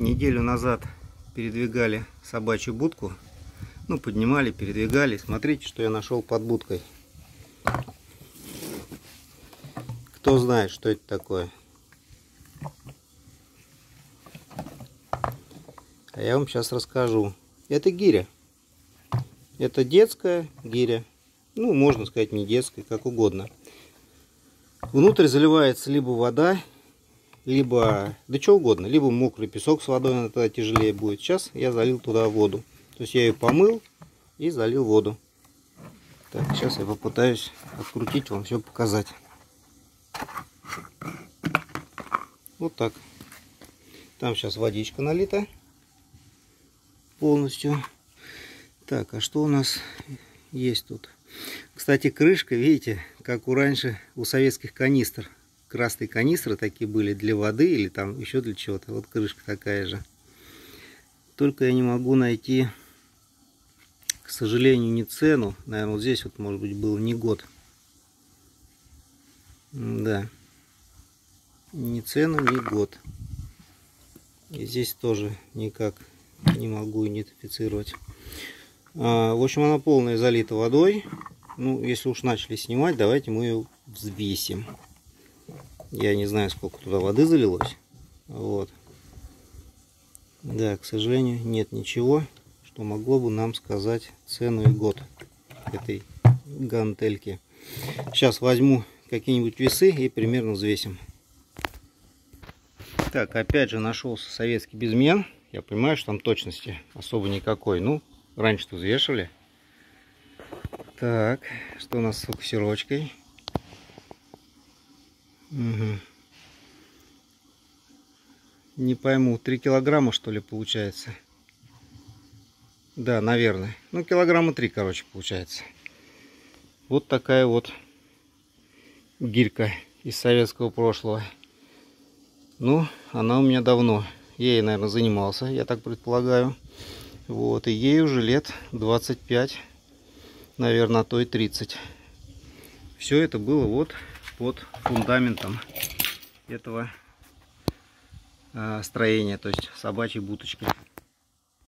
Неделю назад передвигали собачью будку. Ну, поднимали, передвигали. Смотрите, что я нашел под будкой. Кто знает, что это такое? А я вам сейчас расскажу. Это гиря. Это детская гиря. Ну, можно сказать, не детская, как угодно. Внутрь заливается либо вода, либо, да что угодно, либо мокрый песок с водой, она тогда тяжелее будет. Сейчас я залил туда воду. То есть я ее помыл и залил воду. Так, сейчас я попытаюсь открутить, вам все показать. Вот так. Там сейчас водичка налита полностью. Так, а что у нас есть тут? Кстати, крышка, видите, как раньше у советских канистр. Красные канистры такие были для воды или там еще для чего-то. Вот крышка такая же. Только я не могу найти, к сожалению, не цену. Наверное, вот здесь вот, может быть, был не год. Да. Ни цену, ни год. И здесь тоже никак не могу идентифицировать. В общем, она полная залита водой. Ну, если уж начали снимать, давайте мы ее взвесим. Я не знаю, сколько туда воды залилось. Вот. Да, к сожалению, нет ничего, что могло бы нам сказать цену и год этой гантельки. Сейчас возьму какие-нибудь весы и примерно взвесим. Так, опять же нашелся советский безмен. Я понимаю, что там точности особо никакой. Ну, раньше-то взвешивали. Так, что у нас с фокусировочкой? Угу. Не пойму, 3 килограмма, что ли, получается? Да, наверное. Ну, килограмма 3, короче, получается. Вот такая вот гирька из советского прошлого. Ну, она у меня давно. Я ей, наверное, занимался, я так предполагаю. Вот, и ей уже лет 25, наверное, а то и 30. Все это было вот под фундаментом этого строения, то есть собачьей будочкой.